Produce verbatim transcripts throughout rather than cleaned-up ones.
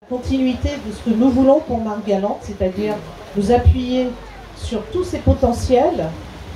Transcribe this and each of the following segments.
Continuité de ce que nous voulons pour Marie-Galante, c'est-à-dire nous appuyer sur tous ses potentiels.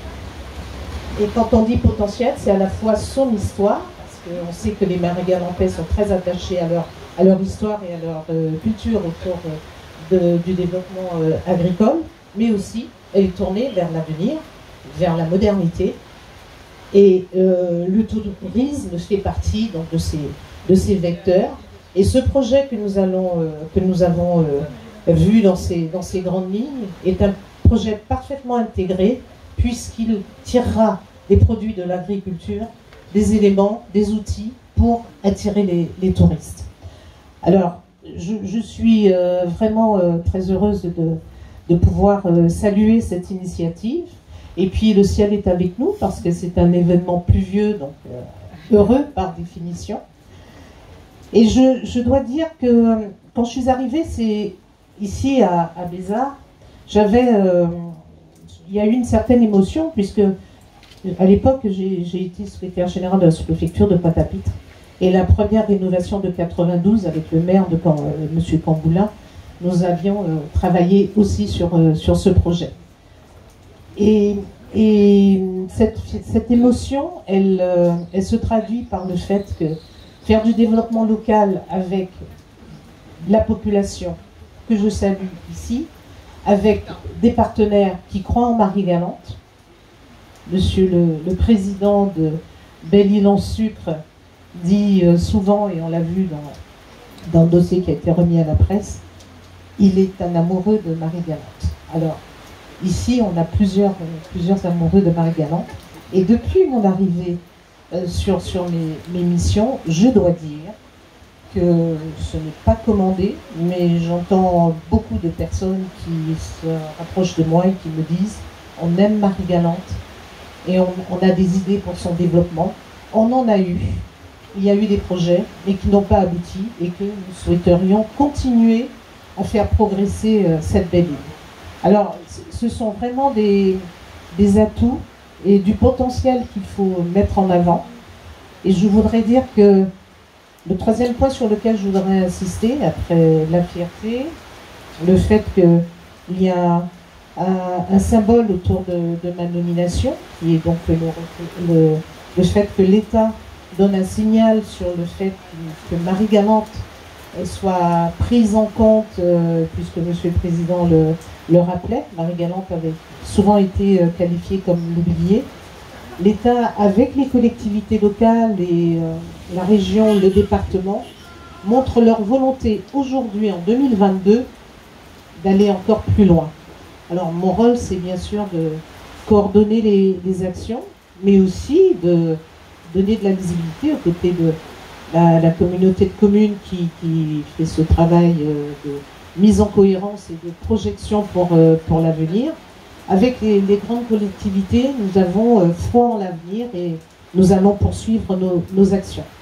Et quand on dit potentiel, c'est à la fois son histoire, parce qu'on sait que les Marie-Galantais sont très attachés à leur, à leur histoire et à leur euh, culture autour de, du développement euh, agricole, mais aussi elle est tournée vers l'avenir, vers la modernité. Et euh, le tourisme fait partie donc, de, ces, de ces vecteurs. Et ce projet que nous, allons, euh, que nous avons euh, vu dans ces, dans ces grandes lignes est un projet parfaitement intégré, puisqu'il tirera des produits de l'agriculture, des éléments, des outils pour attirer les, les touristes. Alors, je, je suis euh, vraiment euh, très heureuse de, de pouvoir euh, saluer cette initiative. Et puis le ciel est avec nous, parce que c'est un événement pluvieux, donc euh, heureux par définition. Et je, je dois dire que quand je suis arrivée c'est ici à, à Bézard, j'avais, euh, il y a eu une certaine émotion, puisque à l'époque j'ai été secrétaire général de la sous-préfecture de Pointe-à-Pitre, et la première rénovation de quatre-vingt-douze avec le maire de Camp, euh, M. Camboulin, nous avions euh, travaillé aussi sur, euh, sur ce projet. Et, et cette, cette émotion, elle, euh, elle se traduit par le fait que faire du développement local avec la population que je salue ici, avec des partenaires qui croient en Marie-Galante. Monsieur le, le président de Belle-Île-en-Sucre dit euh, souvent, et on l'a vu dans, dans le dossier qui a été remis à la presse, il est un amoureux de Marie-Galante. Alors, ici, on a plusieurs, plusieurs amoureux de Marie-Galante. Et depuis mon arrivée euh, sur, sur mes, mes missions, je dois dire que ce n'est pas commandé, mais j'entends beaucoup de personnes qui se rapprochent de moi et qui me disent « on aime Marie-Galante et on, on a des idées pour son développement ». On en a eu. Il y a eu des projets, mais qui n'ont pas abouti et que nous souhaiterions continuer à faire progresser euh, cette belle île. Alors, ce sont vraiment des, des atouts et du potentiel qu'il faut mettre en avant. Et je voudrais dire que le troisième point sur lequel je voudrais insister, après la fierté, le fait qu'il y a un, un symbole autour de, de ma nomination, qui est donc le, le, le fait que l'État donne un signal sur le fait que, que Marie-Galante soit prise en compte, euh, puisque Monsieur le Président le, le rappelait. Marie-Galante avait souvent été euh, qualifiée comme l'oubliée. L'État, avec les collectivités locales et euh, la région, le département, montre leur volonté aujourd'hui, en deux mille vingt-deux, d'aller encore plus loin. Alors mon rôle, c'est bien sûr de coordonner les, les actions, mais aussi de donner de la visibilité aux côtés de La, la communauté de communes qui, qui fait ce travail euh, de mise en cohérence et de projection pour, euh, pour l'avenir. Avec les, les grandes collectivités, nous avons euh, foi en l'avenir et nous allons poursuivre nos, nos actions.